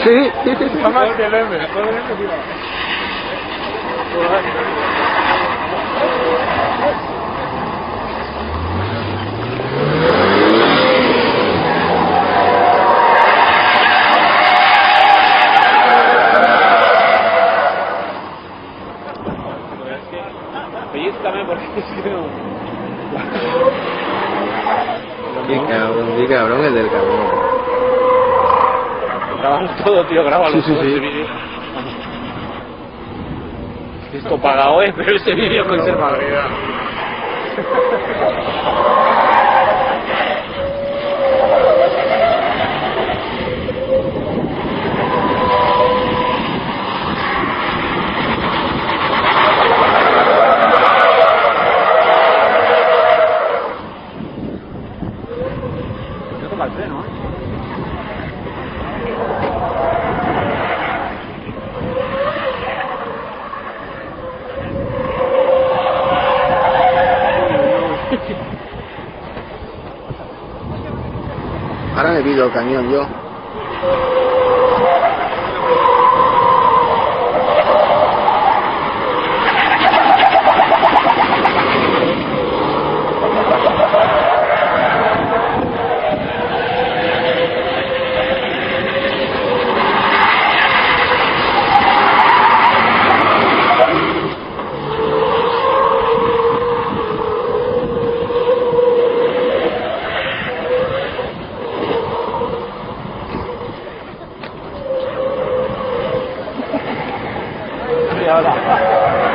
Sí. Mejor del M. Pellizcame porque es que no. Qué cabrón el del cabrón. Grabamos todo, tío, grábalo. Sí, sí, todo sí. ese vídeo. Esto pagado, pero ese vídeo conserva. No toca el freno, ¿eh? Ahora me pido el camión yo. Y ahora.